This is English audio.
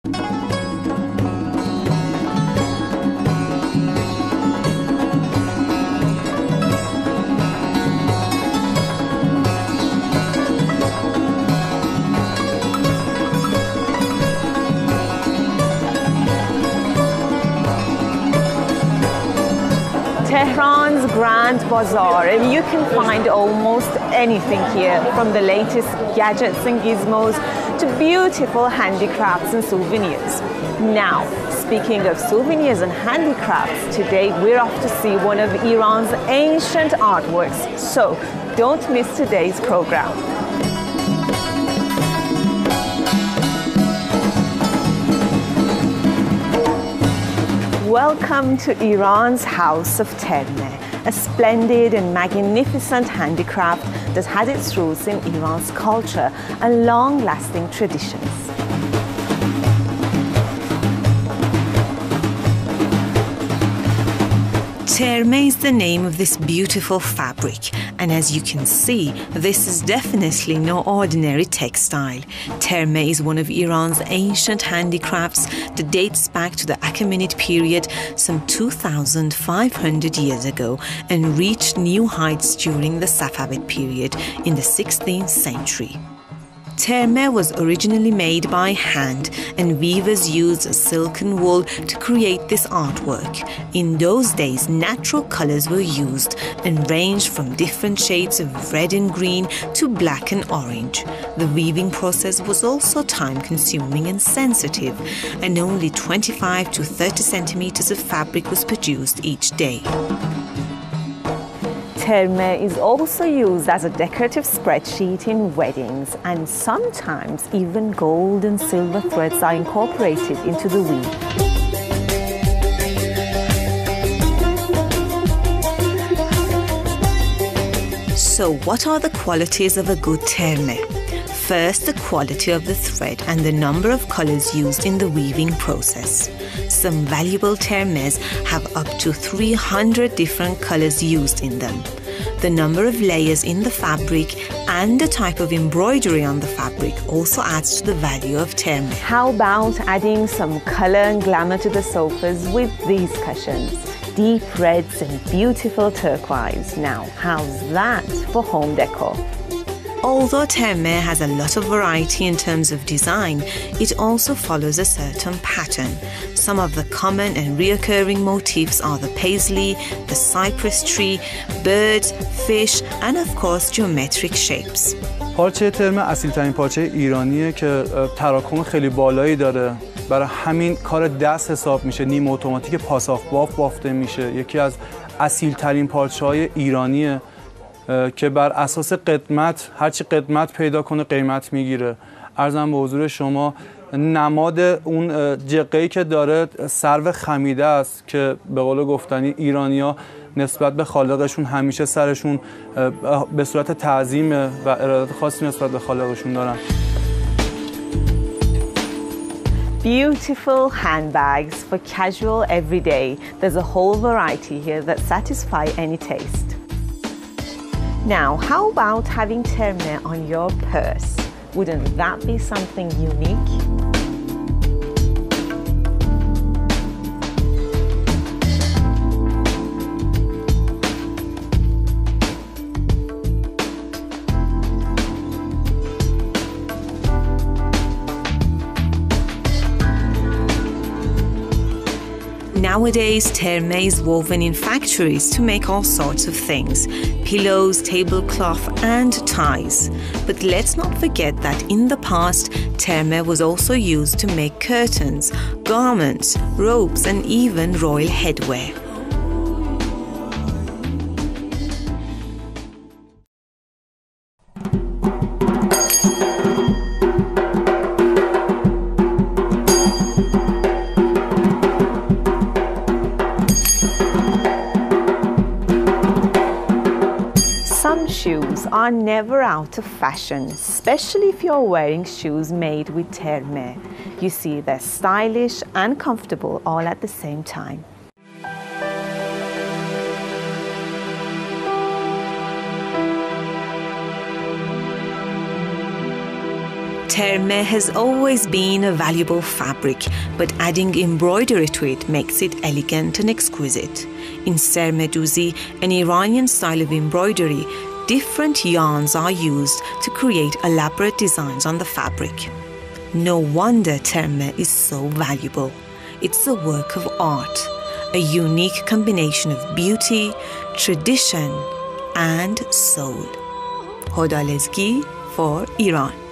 Tehran's Grand Bazaar, and you can find almost anything here, from the latest gadgets and gizmos to beautiful handicrafts and souvenirs. Now, speaking of souvenirs and handicrafts, today we're off to see one of Iran's ancient artworks, so don't miss today's program. Welcome to Iran's House of Termeh, a splendid and magnificent handicraft that has its roots in Iran's culture and long-lasting traditions. Termeh is the name of this beautiful fabric, and as you can see, this is definitely no ordinary textile. Termeh is one of Iran's ancient handicrafts that dates back to the Achaemenid period some 2,500 years ago and reached new heights during the Safavid period in the 16th century. Termeh was originally made by hand, and weavers used silk and wool to create this artwork. In those days, natural colors were used and ranged from different shades of red and green to black and orange. The weaving process was also time-consuming and sensitive, and only 25 to 30 centimeters of fabric was produced each day. Termeh is also used as a decorative spreadsheet in weddings, and sometimes even gold and silver threads are incorporated into the weave. So what are the qualities of a good termeh? First, the quality of the thread and the number of colors used in the weaving process. Some valuable termehs have up to 300 different colors used in them. The number of layers in the fabric and the type of embroidery on the fabric also adds to the value of termeh. How about adding some color and glamour to the sofas with these cushions? Deep reds and beautiful turquoise. Now, how's that for home decor? Although termeh has a lot of variety in terms of design, it also follows a certain pattern. Some of the common and reoccurring motifs are the paisley, the cypress tree, birds, fish, and of course geometric shapes. پارچه ترمه اصیل‌ترین پارچه ایرانیه که تراکم خیلی بالایی داره. برای همین کار دست حساب میشه، نیم اتوماتیک پاساخ باف بافته میشه. یکی از اصیل‌ترین پارچه‌های ایرانیه که بر اساس قدمت، هرچی قدمت پیدا کنه قیمت میگیره. عرضم به حضور شما نماد اون جقه‌ای که داره سرو خمیده است که به قول گفتنی ایرانی‌ها نسبت به خالقشون همیشه سرشون به صورت تعظیم و ارادت خاصی نسبت به خالقشون دارن. Beautiful handbags for casual everyday. There's a whole variety here that satisfy any taste. Now, how about having termeh on your purse? Wouldn't that be something unique? Nowadays, termeh is woven in factories to make all sorts of things: pillows, tablecloth, and ties. But let's not forget that in the past, termeh was also used to make curtains, garments, robes, and even royal headwear. Some shoes are never out of fashion, especially if you're wearing shoes made with termeh. You see, they're stylish and comfortable all at the same time. Terme has always been a valuable fabric, but adding embroidery to it makes it elegant and exquisite. In Sermeduzi, an Iranian style of embroidery, different yarns are used to create elaborate designs on the fabric. No wonder Terme is so valuable. It's a work of art, a unique combination of beauty, tradition, and soul. Hodalezgi for Iran.